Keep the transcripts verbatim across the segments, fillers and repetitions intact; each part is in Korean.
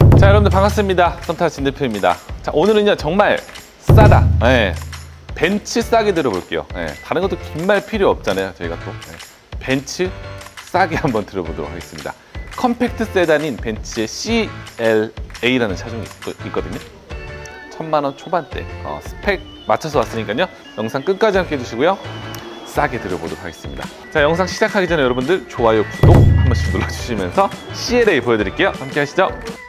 자, 여러분들 반갑습니다. 썸타 진 대표입니다. 자, 오늘은요 정말 싸다. 네. 벤츠 싸게 들어볼게요. 네. 다른 것도 긴 말 필요 없잖아요. 저희가 또 네. 벤츠 싸게 한번 들어보도록 하겠습니다. 컴팩트 세단인 벤츠의 씨엘에이라는 차종이 있거든요. 천만 원 초반대 어, 스펙 맞춰서 왔으니까요. 영상 끝까지 함께 해주시고요. 싸게 들어보도록 하겠습니다. 자, 영상 시작하기 전에 여러분들 좋아요, 구독 한 번씩 눌러주시면서 씨엘에이 보여드릴게요. 함께 하시죠.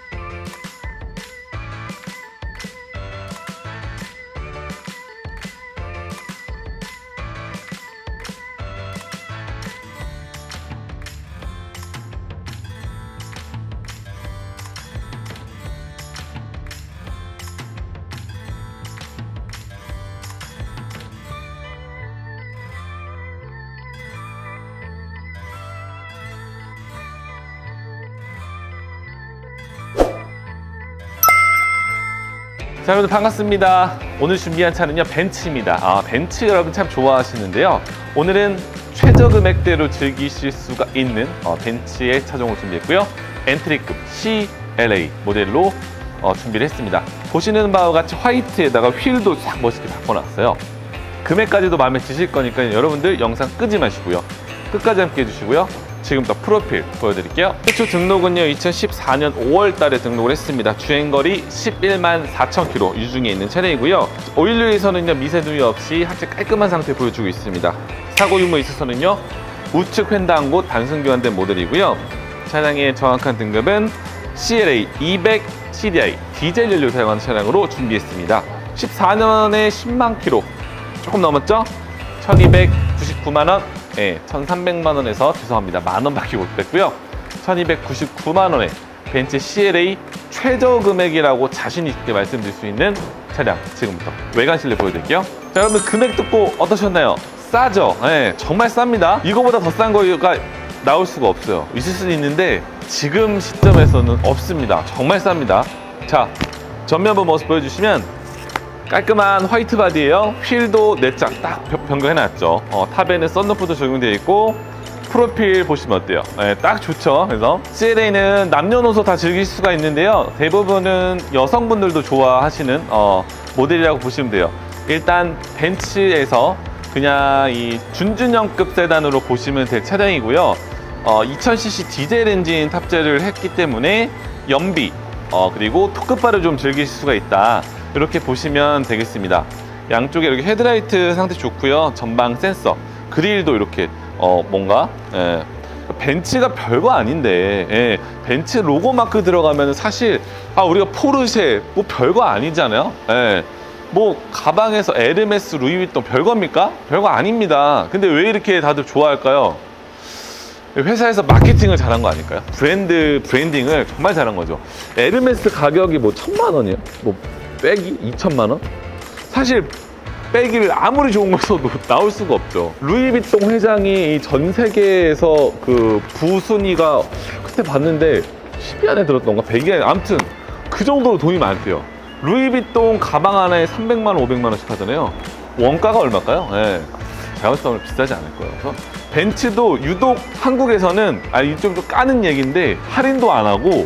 자, 여러분들 반갑습니다. 오늘 준비한 차는요 벤츠입니다. 아, 벤츠 여러분 참 좋아하시는데요. 오늘은 최저 금액대로 즐기실 수가 있는 어, 벤츠의 차종을 준비했고요. 엔트리급 씨엘에이 모델로 어, 준비를 했습니다. 보시는 바와 같이 화이트에다가 휠도 싹 멋있게 바꿔놨어요. 금액까지도 마음에 드실 거니까 여러분들 영상 끄지 마시고요. 끝까지 함께 해주시고요. 지금부터 프로필 보여드릴게요. 최초 등록은요 이천십사 년 오월 달에 등록을 했습니다. 주행거리 십일만 사천 킬로미터 유중에 있는 차량이고요. 오일류에서는요 미세누이 없이 하체 깔끔한 상태 보여주고 있습니다. 사고 유무에 있어서는요 우측 횡단고 단순 교환된 모델이고요. 차량의 정확한 등급은 씨엘에이 이백 씨디아이 디젤 연료 사용하는 차량으로 준비했습니다. 십사 년에 십만 킬로미터 조금 넘었죠? 천이백구십구만 원, 예, 천삼백만 원에서 죄송합니다. 만 원밖에 못 뺐고요. 천이백구십구만 원에 벤츠 씨엘에이 최저 금액이라고 자신 있게 말씀드릴 수 있는 차량 지금부터 외관 실내 보여드릴게요. 자, 여러분 금액 듣고 어떠셨나요? 싸죠? 예, 정말 쌉니다. 이거보다 더 싼 거가 나올 수가 없어요. 있을 수는 있는데 지금 시점에서는 없습니다. 정말 쌉니다. 자, 전면부 모습 보여주시면 깔끔한 화이트 바디예요. 휠도 네 짝 딱 변경해놨죠. 어, 탑에는 썬루프도 적용되어 있고 프로필 보시면 어때요? 네, 딱 좋죠. 그래서 씨엘에이는 남녀노소 다 즐길 수가 있는데요. 대부분은 여성분들도 좋아하시는 어, 모델이라고 보시면 돼요. 일단 벤츠에서 그냥 이 준준형급 세단으로 보시면 될 차량이고요. 어, 이천 씨씨 디젤 엔진 탑재를 했기 때문에 연비 어, 그리고 토크바를 좀 즐길 수가 있다. 이렇게 보시면 되겠습니다. 양쪽에 이렇게 헤드라이트 상태 좋고요. 전방 센서, 그릴도 이렇게 어 뭔가 예. 벤츠가 별거 아닌데 예. 벤츠 로고 마크 들어가면 사실 아 우리가 포르쉐 뭐 별거 아니잖아요. 예. 뭐 가방에서 에르메스, 루이비통 별겁니까? 별거 아닙니다. 근데 왜 이렇게 다들 좋아할까요? 회사에서 마케팅을 잘한 거 아닐까요? 브랜드 브랜딩을 정말 잘한 거죠. 에르메스 가격이 뭐 천만 원이에요? 뭐 빼기 이천만 원? 사실 빼기를 아무리 좋은 걸 써도 나올 수가 없죠. 루이비통 회장이 전 세계에서 그 부순위가 그때 봤는데 십 위 안에 들었던가 백 위 안에 아무튼 그 정도로 돈이 많대요. 루이비통 가방 하나에 삼백만 원, 오백만 원씩 하잖아요. 원가가 얼마일까요? 네. 자연스러운 비싸지 않을 거예요. 그래서 벤츠도 유독 한국에서는 아 이쪽 좀 까는 얘기인데 할인도 안 하고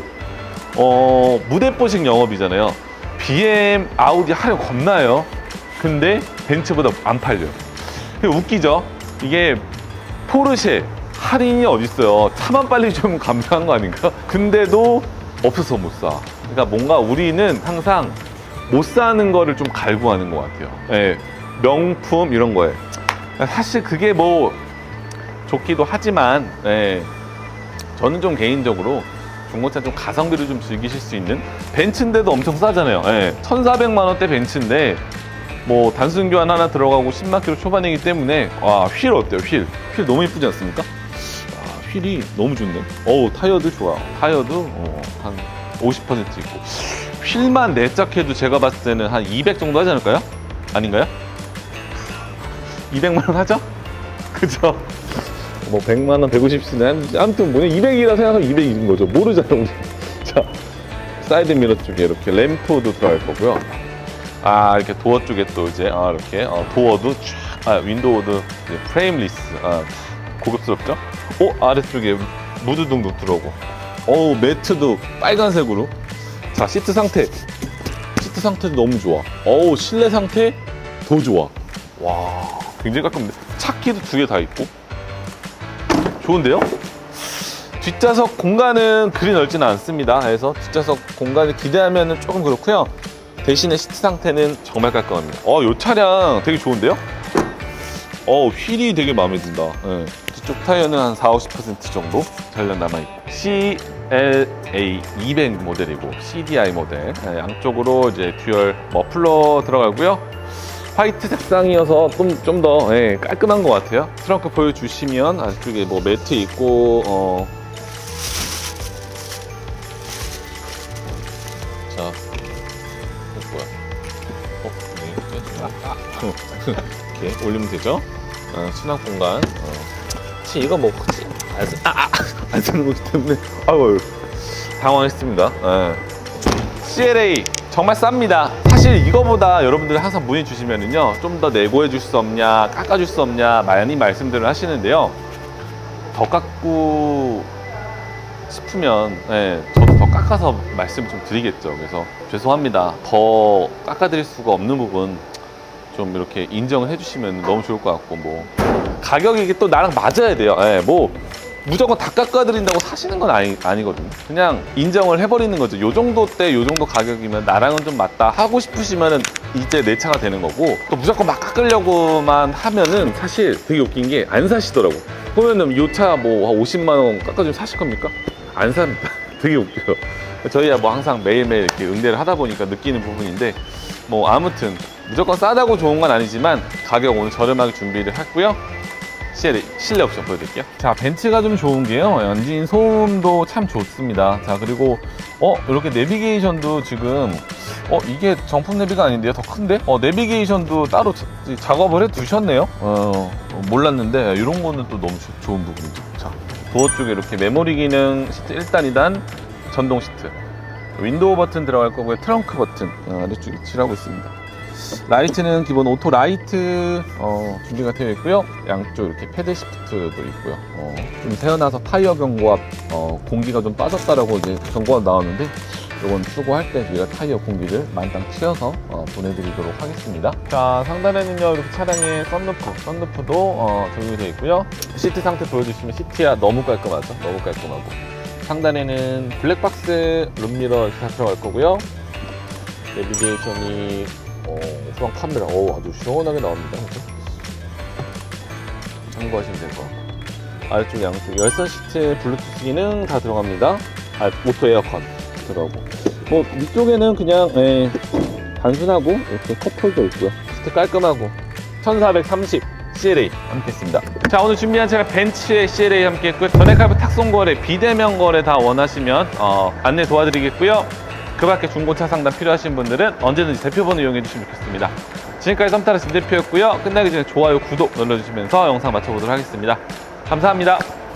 어 무대포식 영업이잖아요. 비엠, 아우디 할인 겁나요. 근데 벤츠보다 안 팔려요. 웃기죠? 이게 포르쉐 할인이 어딨어요. 차만 빨리 좀 감사한 거 아닌가? 근데도 없어서 못 사. 그러니까 뭔가 우리는 항상 못 사는 거를 좀 갈구하는 것 같아요. 예, 명품 이런 거에. 사실 그게 뭐 좋기도 하지만 예, 저는 좀 개인적으로 중고차 좀 가성비를 좀 즐기실 수 있는 벤츠인데도 엄청 싸잖아요. 예, 천사백만 원대 벤츠인데 뭐 단순 교환 하나 들어가고 십만 킬로 초반이기 때문에 와, 휠 어때요? 휠. 휠 너무 이쁘지 않습니까? 와, 휠이 너무 좋네. 어우, 타이어도 좋아. 타이어도 어, 한 오십 퍼센트 있고 휠만 네 짝 해도 제가 봤을 때는 한 이백 정도 하지 않을까요? 아닌가요? 이백만 원 하죠? 그죠? 뭐 백만 원, 백오십 쓰네. 아무튼 뭐냐 이백이라 생각하면 이백인 거죠. 모르잖아 우리. 자, 사이드 미러 쪽에 이렇게 램프도 들어갈 거고요. 아, 이렇게 도어 쪽에 또 이제 아 이렇게 어, 도어도 쫙, 아 윈도우도 프레임리스. 아, 고급스럽죠? 어, 아래쪽에 무드등도 들어오고. 어우, 매트도 빨간색으로. 자, 시트 상태. 시트 상태도 너무 좋아. 어우, 실내 상태 더 좋아. 와, 굉장히 깔끔한데. 차키도 두 개 다 있고. 좋은데요? 뒷좌석 공간은 그리 넓지는 않습니다. 그래서 뒷좌석 공간을 기대하면 조금 그렇고요. 대신에 시트 상태는 정말 깔끔합니다. 어, 이 차량 되게 좋은데요? 어, 휠이 되게 마음에 든다. 네. 뒤쪽 타이어는 한 사십, 오십 퍼센트 정도 잔량 남아있고. 씨엘에이 이백 모델이고 씨디아이 모델. 네, 양쪽으로 이제 듀얼 머플러 들어가고요. 화이트 색상이어서 좀, 좀 더 네, 깔끔한 것 같아요. 트렁크 보여주시면 안쪽에 뭐 매트 있고, 어. 자, 이거 뭐야? 어, 네, 이렇게 올리면 되죠? 어, 수납 공간. 어. 치, 이거 뭐, 그치? 안, 쓰, 아, 아, 안 쓰는 거기 때문에. 아유, 당황했습니다. 네. 씨엘에이. 정말 쌉니다. 사실 이거보다 여러분들 항상 문의 주시면은요, 좀 더 내고해 줄 수 없냐, 깎아 줄 수 없냐 많이 말씀들을 하시는데요. 더 깎고 싶으면 네, 저도 더 깎아서 말씀을 좀 드리겠죠. 그래서 죄송합니다. 더 깎아 드릴 수가 없는 부분 좀 이렇게 인정을 해 주시면 너무 좋을 것 같고, 뭐 가격이 이게 또 나랑 맞아야 돼요. 네, 뭐 무조건 다 깎아드린다고 사시는 건 아니, 아니거든요. 그냥 인정을 해버리는 거죠. 요 정도 때 요 정도 가격이면 나랑은 좀 맞다 하고 싶으시면은 이제 내 차가 되는 거고, 또 무조건 막 깎으려고만 하면은 사실 되게 웃긴 게 안 사시더라고. 그러면은 요 차 뭐 오십만 원 깎아주면 사실 겁니까? 안 삽니다. 되게 웃겨요. 저희야 뭐 항상 매일매일 이렇게 응대를 하다 보니까 느끼는 부분인데, 뭐 아무튼 무조건 싸다고 좋은 건 아니지만 가격 오늘 저렴하게 준비를 했고요. 씨엘에이 실내 옵션 보여드릴게요. 자, 벤츠가 좀 좋은 게요, 엔진 소음도 참 좋습니다. 자, 그리고 어 이렇게 내비게이션도 지금 어 이게 정품 내비가 아닌데요, 더 큰데? 어 내비게이션도 따로 자, 작업을 해 두셨네요. 어 몰랐는데 이런 거는 또 너무 조, 좋은 부분이죠. 자, 도어 쪽에 이렇게 메모리 기능 시트 일 단, 이 단 전동 시트, 윈도우 버튼 들어갈 거고요. 트렁크 버튼 어, 아래쪽에 칠하고 있습니다. 라이트는 기본 오토 라이트 어, 준비가 되어 있고요. 양쪽 이렇게 패드 시프트도 있고요. 어, 좀 세어나서 타이어 경고압 어, 공기가 좀 빠졌다라고 이제 경고가 나왔는데, 이건 출고할 때 저희가 타이어 공기를 만땅 치어서 어, 보내드리도록 하겠습니다. 자, 상단에는요 이렇게 차량의 썬루프, 썬루프도 어, 적용이 되어 있고요. 시트 상태 보여주시면 시트야 너무 깔끔하죠. 너무 깔끔하고, 상단에는 블랙박스 룸미러 이렇게 다 들어갈 거고요. 내비게이션이 어, 후방 카메라, 오, 아주 시원하게 나옵니다. 그렇죠? 참고하시면 될 것 같고, 아래쪽 양쪽 열선 시트 블루투스 기능 다 들어갑니다. 아, 오토 에어컨 들어가고, 뭐 위쪽에는 그냥 에, 단순하고 이렇게 컵홀더 있고요. 시트 깔끔하고 천사백삼십 씨엘에이 함께 했습니다. 자, 오늘 준비한 차가 벤츠의 씨엘에이 함께 했고요. 전액할부 탁송거래, 비대면 거래 다 원하시면 어, 안내 도와드리겠고요. 그 밖에 중고차 상담 필요하신 분들은 언제든지 대표번호 이용해 주시면 좋겠습니다. 지금까지 썸타르 진 대표였고요. 끝나기 전에 좋아요, 구독 눌러주시면서 영상 마쳐보도록 하겠습니다. 감사합니다.